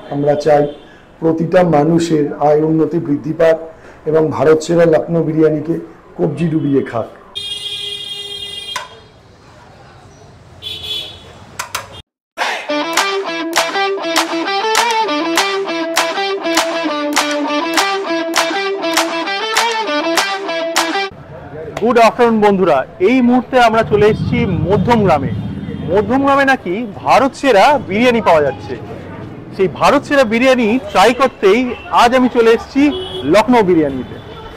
আমরা চাই প্রতিটা মানুষের আয় উন্নতি বৃদ্ধি পাক এবং ভারত সেরা লখনৌ বিরিয়ানিকে কবজি ডুবিয়ে খাক। গুড আফটারনুন বন্ধুরা, এই মুহূর্তে আমরা চলে এসেছি মধ্যমগ্রামে। মধ্যমগ্রামে নাকি ভারত সেরা বিরিয়ানি পাওয়া যাচ্ছে। সেই ভারত সেরা বিরিয়ানি ট্রাই করতেই আজ আমি চলে এসেছি লখনৌ বিরিয়ানিতে।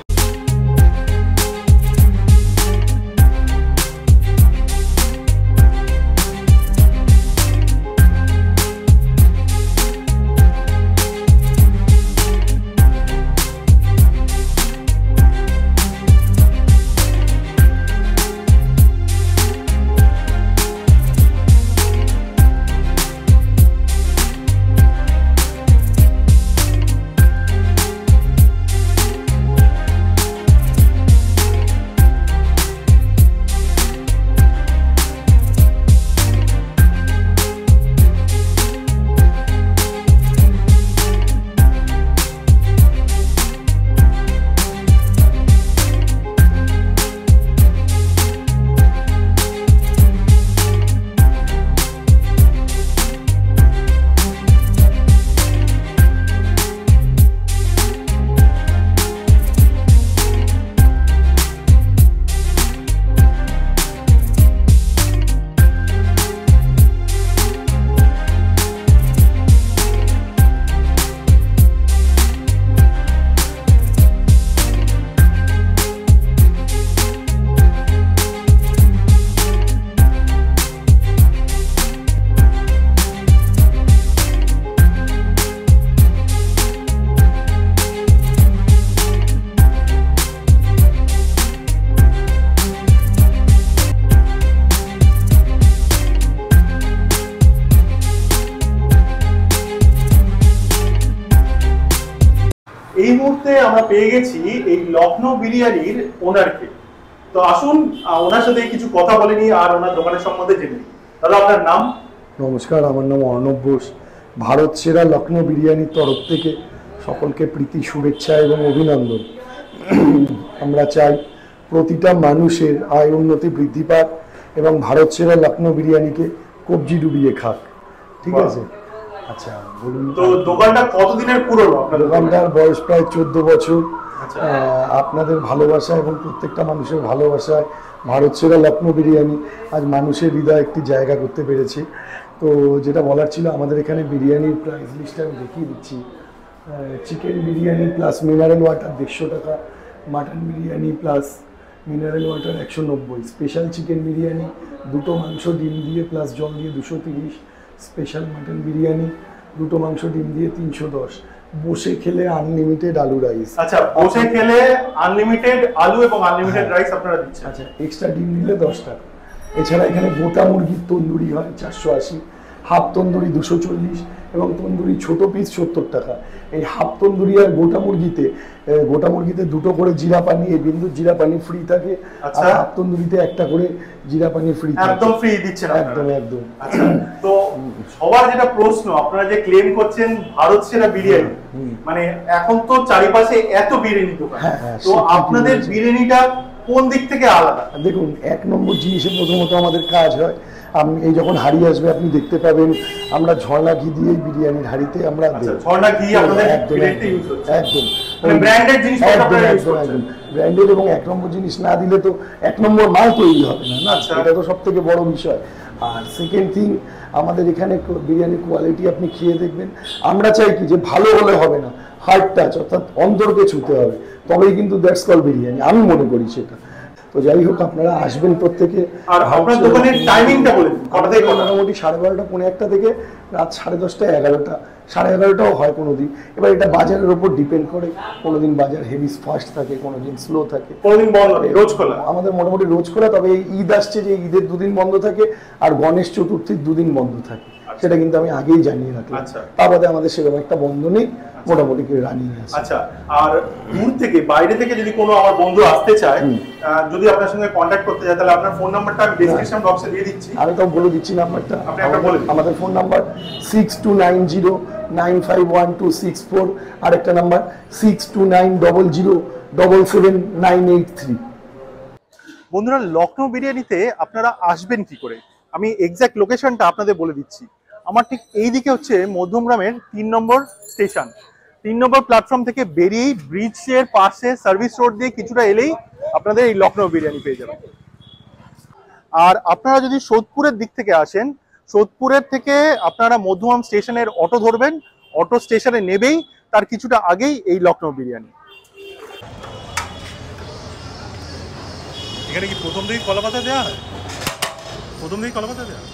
এই মুহূর্তে আমরা পেয়ে গেছি এই লখনৌ বিরিয়ানির ওনারকে। তো আসুন ওনার সাথে কিছু কথা বলে নিই আর ওনার দোকানের সম্বন্ধে জেনে নিই। দাদা, আপনার নাম? নমস্কার, আমার নাম অর্ণব বোস। ভারত সেরা লখনৌ বিরিয়ানির তরফ থেকে সকলকে প্রীতি, শুভেচ্ছা এবং অভিনন্দন। আমরা চাই প্রতিটা মানুষের আয় উন্নতি বৃদ্ধি পাক এবং ভারত সেরা লখনৌ বিরিয়ানিকে কবজি ডুবিয়ে খাক। ঠিক আছে? আচ্ছা বলুন, তো দোকানটা কতদিনের পুরনো? দোকানটার বয়স প্রায় 14 বছর। আপনাদের ভালোবাসা এবং প্রত্যেকটা মানুষের ভালোবাসায় ভারত সেরা লখনৌ বিরিয়ানি আজ মানুষের হৃদয়ে একটি জায়গা করতে পেরেছে। তো যেটা বলার ছিল, আমাদের এখানে বিরিয়ানির প্রাইস লিস্টটা আমি দেখিয়ে দিচ্ছি। Chicken biryani plus mineral water 150 টাকা, mutton biryani plus mineral water 190, special chicken biryani দুটো মাংস ডিম দিয়ে প্লাস জল দিয়ে 230, স্পেশাল মাটন বিরিয়ানি দুটো মাংস ডিম দিয়ে 310, বসে খেলে আনলিমিটেড আলু রাইস। আচ্ছা, বসে খেলে আনলিমিটেড আলু এবং আনলিমিটেড রাইস আপনারা দিচ্ছেন? আচ্ছা, এক্সট্রা ডিম নিলে 10 টাকা। এছাড়া এখানে গোটা মুরগির তন্দুরি হয় 480, হাফ তন্দুরি 240 এবং তন্দুরি ছোট পিস 70 টাকা। এই হাফ তন্দুরি আর গোটা মুরগিতে দুটো করে জিরা পানি, এই বিন্দু জিরা পানি ফ্রি থাকে। আর হাফ তন্দুরিতে একটা করে জিরা পানি ফ্রি থাকে। একদম ফ্রি দিচ্ছেন? একদম একদম। আচ্ছা, তো সবার যেটা প্রশ্ন, আপনারা যে ক্লেম করছেন ভারত সেরা বিরিয়ানি, মানে এখন তো চারিপাশে এত বিরিয়ানি দোকান, তো আপনাদের বিরিয়ানিটা কোন দিক থেকে আলাদা? দেখুন, 1 নম্বর জিনিসে প্রথমত আমাদের কাজ হয়। আপনি এই যখন হাঁড়ি আসবে আপনি দেখতে পাবেন আমরা ঝর্ণা ঘি দিয়ে বিরিয়ানির হাঁড়িতে আমরা ঝর্ণা ঘি আপনাদের বিরিয়ানিতে ইউজ হচ্ছে? একদম ব্র্যান্ডেড জিনিস আপনারা ইউজ করছেন। ব্র্যান্ডেড এবং 1 নম্বর জিনিস না দিলে তো 1 নম্বর মাল তৈরি হবে না। এটা তো সবথেকে বড় বিষয়। আর সেকেন্ড থিং, আমাদের এখানে বিরিয়ানির কোয়ালিটি আপনি খেয়ে দেখবেন। আমরা চাই কি যে ভালো হলে হবে না, হার্ট টাচ অর্থাৎ অন্তরকে ছুঁতে হবে, তবেই কিন্তু দ্যাটস কল বিরিয়ানি, আমি মনে করি সেটা। তো যাই হোক, আপনারা আসবেন প্রত্যেকে। আর আপনার দোকানের টাইমিংটা বলুন, কটা থেকে কটা? মোটামুটি 12:30 পৌনে 1টা থেকে রাত 10:30 11টা, 11:30টাও হয় কোনোদিন। এবার এটা বাজারের উপর ডিপেন্ড করে, কোনোদিন বাজার হেভি ফাস্ট থাকে, কোনোদিন স্লো থাকে, কোনোদিন বন্ধ থাকে। রোজ খোলা? আমাদের মোটামুটি রোজ খোলা, তবে এই ঈদ আসছে যে ঈদের 2 দিন বন্ধ থাকে আর গণেশ চতুর্থীর 2 দিন বন্ধ থাকে, সেটা কিন্তু আমি আগেই জানিয়ে রাখলাম। তার বাদে আমাদের সেরকম একটা বন্ধ নেই, মোটামুটি রানিং আছে। আচ্ছা, আর দূর থেকে বাইরে থেকে যদি কোনো আমার বন্ধু আসতে চায়, যদি আপনার সঙ্গে কন্ট্যাক্ট করতে চায়, তাহলে আপনার ফোন নাম্বারটা আমি ডেসক্রিপশন বক্সে দিয়ে দিচ্ছি। আমি তো বলে দিচ্ছি নাম্বারটা। আপনি একবার বলে দিন। আমাদের ফোন নাম্বার 6290 951264, আরেকটা নাম্বার 6290077983। বন্ধুরা, লখনৌ বিরিয়ানিতে আপনারা আসবেন কি করে, আমি এক্সাক্ট লোকেশনটা আপনাদের বলে দিচ্ছি। আমার ঠিক এই দিকে হচ্ছে মধ্যমগ্রামের 3 নম্বর স্টেশন। 3 নম্বর প্ল্যাটফর্ম থেকে বেরিয়েই ব্রিজের পাশে সার্ভিস রোড দিয়ে কিছুটা এলেই আপনাদের এই লখনৌ বিরিয়ানি পেয়ে যাবেন। আর আপনারা যদি সোদপুরের দিক থেকে আসেন, সোদপুরের থেকে আপনারা মধ্যমগ্রাম স্টেশনের অটো ধরবেন, অটো স্টেশনে নেবেই তার কিছুটা আগেই এই লখনৌ বিরিয়ানি। এখানে কি প্রথম দিকে কলা পাতা দেওয়া হয়? প্রথম দিকে কলা পাতা দেওয়া?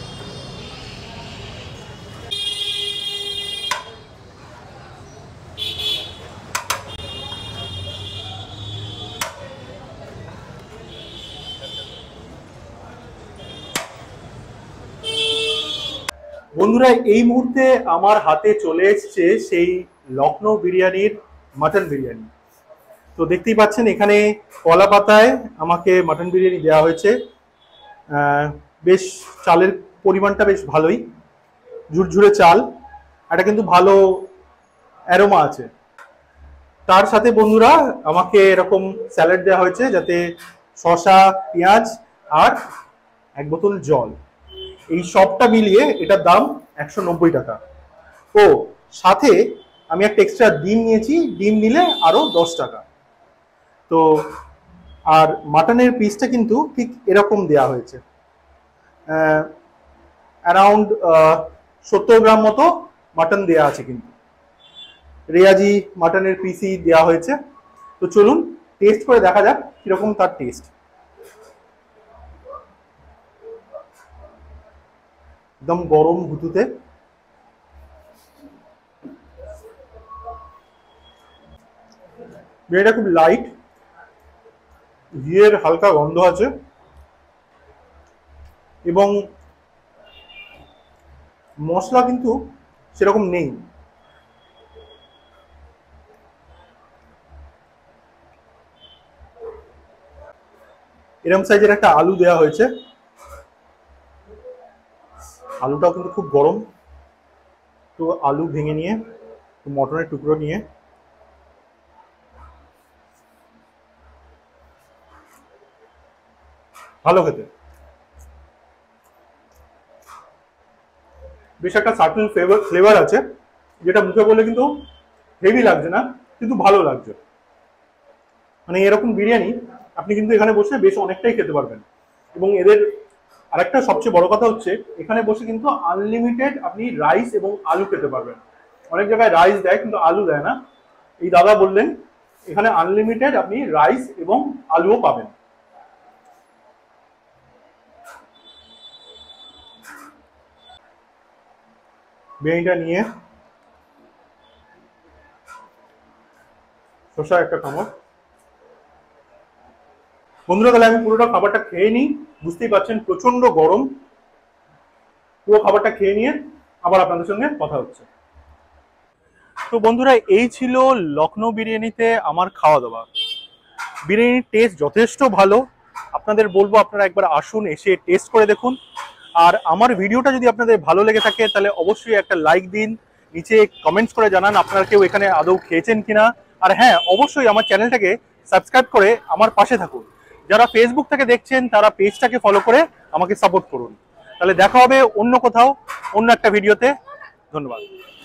বন্ধুরা, এই মুহূর্তে আমার হাতে চলে এসছে সেই লখনৌ বিরিয়ানির মাটন বিরিয়ানি। তো দেখতেই পাচ্ছেন এখানে কলা পাতায় আমাকে মাটন বিরিয়ানি দেওয়া হয়েছে। বেশ চালের পরিমাণটা বেশ ভালোই, ঝুরঝুরে চাল, এটা কিন্তু ভালো অ্যারোমা আছে। তার সাথে বন্ধুরা আমাকে এরকম স্যালাড দেওয়া হয়েছে, যাতে শসা, পেঁয়াজ আর 1 বোতল জল, এই সবটা মিলিয়ে এটার দাম 190 টাকা। ও সাথে আমি একটা এক্সট্রা ডিম নিয়েছি, ডিম নিলে আরো 10 টাকা। তো আর মাটনের পিসটা কিন্তু ঠিক এরকম দেয়া হয়েছে, অ্যারাউন্ড 70 গ্রাম মতো মাটন দেয়া আছে, কিন্তু রেয়াজি মাটনের পিসই দেওয়া হয়েছে। তো চলুন টেস্ট করে দেখা যাক কিরকম তার টেস্ট। একদম গরম হুতুতে বিরিয়ানিটা খুব লাইট, ঘিয়ের হালকা গন্ধ আছে এবং মশলা কিন্তু সেরকম নেই। এরকম সাইজের একটা আলু দেওয়া হয়েছে, আলুটাও কিন্তু খুব গরম। তো আলু ভেঙে নিয়ে, মটনের টুকরো নিয়ে ভালো খেতে, বেশ একটা সার্টেন ফ্লেভার আছে, যেটা মুখে বলে কিন্তু হেভি লাগছে না, কিন্তু ভালো লাগছে। মানে এরকম বিরিয়ানি আপনি কিন্তু এখানে বসে বেশ অনেকটাই খেতে পারবেন। এবং এদের আরেকটা সবচেয়ে বড় কথা হচ্ছে, এখানে বসে কিন্তু আনলিমিটেড আপনি রাইস এবং আলু খেতে পারবেন। অনেক জায়গায় রাইস দেয় কিন্তু আলু দেয় না, এই দাদা বললেন এখানে আনলিমিটেড আপনি রাইস এবং আলুও পাবেন। বিরিয়ানিটা নিয়ে শসা একটা কামড়। বন্ধুরা, তাহলে আমি পুরোটা খাবারটা খেয়ে নিই, বুঝতেই পারছেন প্রচন্ড গরম। পুরো খাবারটা খেয়ে নিয়ে আবার আপনাদের সঙ্গে কথা হচ্ছে। তো বন্ধুরা, এই ছিল লখনৌ বিরিয়ানিতে আমার খাওয়া দাওয়া। বিরিয়ানির টেস্ট যথেষ্ট ভালো, আপনাদের বলবো আপনারা একবার আসুন, এসে টেস্ট করে দেখুন। আর আমার ভিডিওটা যদি আপনাদের ভালো লেগে থাকে তাহলে অবশ্যই একটা লাইক দিন, নিচে কমেন্টস করে জানান আপনারা কেউ এখানে আদৌ খেয়েছেন কিনা। আর হ্যাঁ, অবশ্যই আমার চ্যানেলটাকে সাবস্ক্রাইব করে আমার পাশে থাকুন। যারা ফেসবুক থেকে দেখছেন তারা পেজটাকে ফলো করে আমাকে সাপোর্ট করুন। তাহলে দেখা হবে অন্য কোথাও, অন্য একটা ভিডিওতে। ধন্যবাদ।